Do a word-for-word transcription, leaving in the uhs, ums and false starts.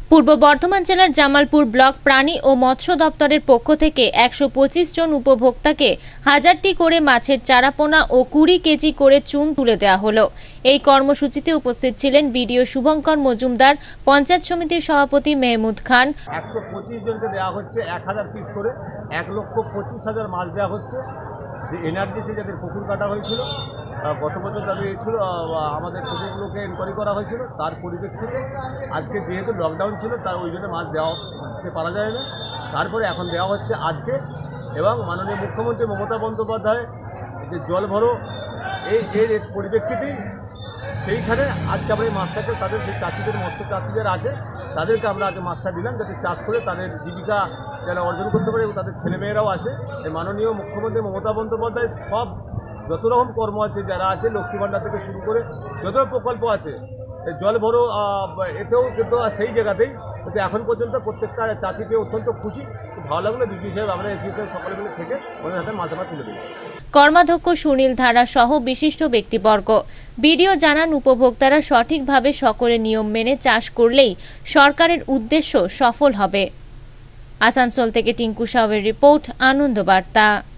পূর্ব বর্ধমান জেলার জামালপুর ব্লক প্রাণী ও মৎস্য দপ্তরের পক্ষ থেকে একশো পঁচিশ জন উপভোক্তাকে হাজারটি করে মাছের চারাপোনা ও কুড়ি কেজি করে চুন তুলে দেওয়া হলো। এই কর্মসূচিতে উপস্থিত ছিলেন বিডিও শুভঙ্কর মজুমদার, পঞ্চায়েত সমিতির সভাপতি মেহমুদ খান। একশো পঁচিশ জনকে দেওয়া হচ্ছে এক হাজার পিস করে, এক লক্ষ পঁচিশ হাজার মাছ দেওয়া হচ্ছে। যে এনআরডিসি যাদের পুকুর কাটা হয়েছিল, গত বছর তাদের ছিল, আমাদের পুকুরগুলোকে এনকোয়ারি করা হয়েছিল, তার পরিপ্রেক্ষিতে আজকে যেহেতু লকডাউন ছিল তার ওই জন্য মাছ দেওয়া পারা যায় না, তারপরে এখন দেওয়া হচ্ছে আজকে। এবং মাননীয় মুখ্যমন্ত্রী মমতা বন্দ্যোপাধ্যায় যে জল ভরো এই এর পরিপ্রেক্ষিতেই সেইখানে আজকে আমরা এই মাছটাকে তাদের সেই চাষিদের মৎস্য চাষিদের আছে তাদেরকে আমরা আগে মাছটা দিলাম, যাতে চাষ করে তাদের জীবিকা যারা অর্জন করতে পারে এবং তাদের ছেলেমেয়েরাও আছে। এই মাননীয় মুখ্যমন্ত্রী মমতা বন্দ্যোপাধ্যায় সব যত রকম কর্ম আছে যারা আছে, লক্ষ্মী ভাণ্ডার থেকে শুরু করে যত প্রকল্প আছে, জল ভরো এতেও কিন্তু সেই জায়গাতেই কিন্তু এখন পর্যন্ত প্রত্যেকটা চাষি পেয়ে অত্যন্ত খুশি। খুব ভালো লাগলো। বিজু সাহেব আমরা এসি সাহেব সকলে মিলে থেকে ওনার হাতে মাছ আমরা তুলে দিই। কর্মাধ্যক্ষ সুনীল ধারা সহ বিশিষ্ট ব্যক্তিবর্গ। বিডিও জানান, উপভোক্তারা সঠিকভাবে সকলের নিয়ম মেনে চাষ করলেই সরকারের উদ্দেশ্য সফল হবে। আসানসোল থেকে টিঙ্কু সাহেবের রিপোর্ট, আনন্দ বার্তা।